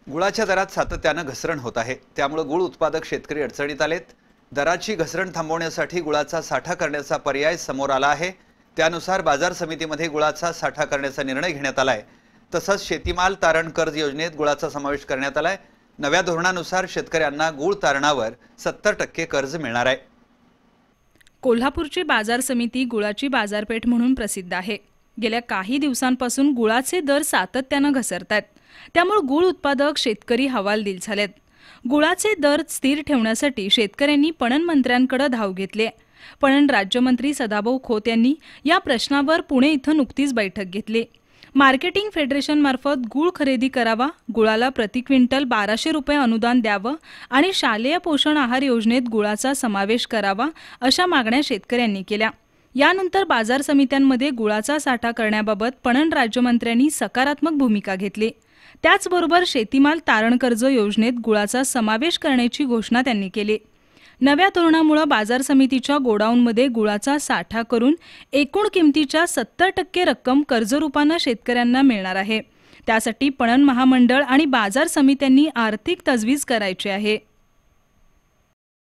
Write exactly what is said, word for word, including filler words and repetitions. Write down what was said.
गुळाच्या दरात सातत्यानं घसरण होत आहे, त्यामुळे गुळ उत्पादक शेतकरी अडचणीत आलेत। दराची घसरण थांबवण्यासाठी गुळाचा साठा करण्याचा पर्याय समोर आला आहे। त्यानुसार बाजार समितीमध्ये गुळाचा साठा करण्याचा निर्णय घेण्यात आलाय। तसंच शेतीमाल तारण कर्ज योजनेत गुळाचा समावेश करण्यात आलाय। नव्या धोरणानुसार शेतकऱ्यांना गुळ तारणावर सत्तर टक्के कर्ज मिळणार आहे। कोल्हापूरची बाजार समिती गुळाची बाजारपेठ म्हणून प्रसिद्ध आहे। गेल्या काही दिवसांपासून गुळाचे दर सातत्यानं घसरतात, त्यामुळे गुळ उत्पादक शेतकरी हवालदिल झालेत। गुळाचे दर स्थिर ठेवण्यासाठी शेतकऱ्यांनी पणन मंत्र्यांकडे धाव घेतली। पणन राज्यमंत्री सदाभाऊ खोत यांनी या प्रश्नावर पुणे इथं नुकतीच बैठक घेतली। मार्केटिंग फेडरेशन मार्फत गुळ खरेदी करावा, गुळाला प्रति क्विंटल बाराशे रुपये अनुदान द्यावं आणि शालेय पोषण आहार योजनेत गुळाचा समावेश करावा अशा मागण्या शेतकऱ्यांनी केल्या। यानंतर बाजार समित्यांमध्ये गुळाचा साठा करण्याबाबत पणन राज्यमंत्र्यांनी सकारात्मक भूमिका घेतली। त्याचबरोबर शेतीमाल तारण कर्ज योजनेत गुळाचा समावेश करण्याची घोषणा त्यांनी केली। नव्या धोरणामुळे बाजार समितीच्या गोडाऊनमध्ये गुळाचा साठा करून एकूण किमतीच्या सत्तर टक्के रक्कम कर्जरूपाने शेतकऱ्यांना मिळणार आहे। त्यासाठी पणन महामंडळ आणि बाजार समित्यांनी आर्थिक तजवीज करायची आहे।